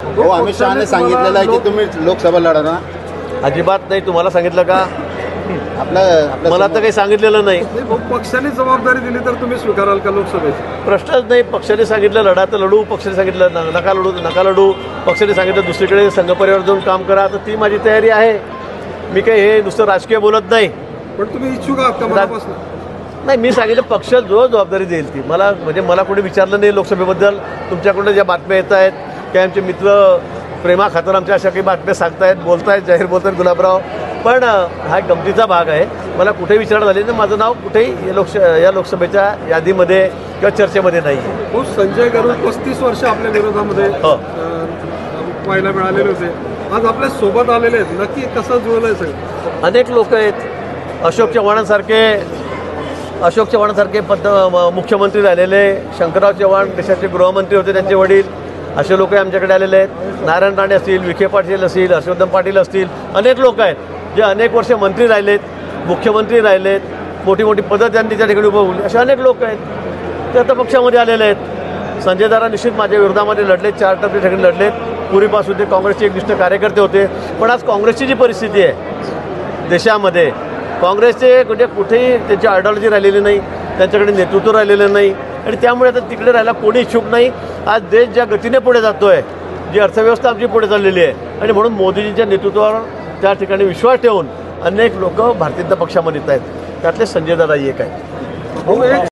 हो, अमित शहाने सांगितलेलं आहे की तुम्ही लोकसभा लढणार. अजिबात नाही. तुम्हाला सांगितलं का? आपलं मला तर काही सांगितलेलं नाही. पक्षाने जबाबदारी दिली तर तुम्ही स्वीकाराल का लोकसभेची? प्रश्नच नाही. पक्षाने सांगितलं लढा तर लढू, पक्षाने सांगितलं नका लढू, पक्षाने सांगितलं दुसरीकडे संघ परिवार जाऊन काम करा, तर ती माझी तयारी आहे. मी काही हे नुसतं राजकीय बोलत नाही. पण तुम्ही इच्छुक आहात का मनापासून? नाही, मी सांगितलं पक्ष जो जबाबदारी देईल ती. मला कोणी विचारलं नाही लोकसभेबद्दल. तुमच्याकडून ज्या बातम्या येत आहेत की आमचे मित्र प्रेमा खातर आमच्या अशा काही बातम्या सांगतायत, बोलतायत, जाहीर बोलतायत गुलाबराव. पण हा गमतीचा भाग आहे. मला कुठेही विचारणा झाली ना, माझं नाव कुठेही या लोकसभेच्या यादीमध्ये किंवा चर्चेमध्ये नाही आहे. हो, संजय गरुड 35 वर्ष आपल्या विरोधामध्ये पाहायला मिळालेले होते. आज आपल्या सोबत आलेले आहेत. नक्की कसं जुळलंय सगळं? अनेक लोक आहेत. अशोक चव्हाणांसारखे मुख्यमंत्री राहिलेले, शंकरराव चव्हाण देशाचे गृहमंत्री होते, त्यांचे वडील, असे लोक आमच्याकडे आलेले आहेत. नारायण राणे असतील, विखे पाटील असतील, हर्षवर्धन पाटील असतील, अनेक लोक आहेत जे अनेक वर्ष मंत्री राहिलेत, मुख्यमंत्री राहिलेत, मोठी मोठी पदं त्यांनी त्या ठिकाणी उभवली. असे अनेक लोक आहेत ते आता पक्षामध्ये आलेले आहेत. संजय दादा निश्चित माझ्या विरोधामध्ये लढलेत, 4 टप्पे ठिकाणी लढलेत. पूर्वीपासून ते काँग्रेसचे एकनिष्ठ कार्यकर्ते होते. पण आज काँग्रेसची जी परिस्थिती आहे देशामध्ये, काँग्रेसचे कुठेही त्यांची आयडिओलॉजी राहिलेली नाही, त्यांच्याकडे नेतृत्व राहिलेलं नाही, आणि त्यामुळे आता तिकडे राहायला कोणी इच्छुक नाही. आज देश ज्या गतीने पुढे जातो आहे, जी अर्थव्यवस्था आमची पुढे चाललेली आहे, आणि म्हणून मोदीजींच्या नेतृत्वावर त्या ठिकाणी विश्वास ठेवून अनेक लोक भारतीय जनता पक्षामध्ये येत आहेत. त्यातले संजय दादा एक आहे.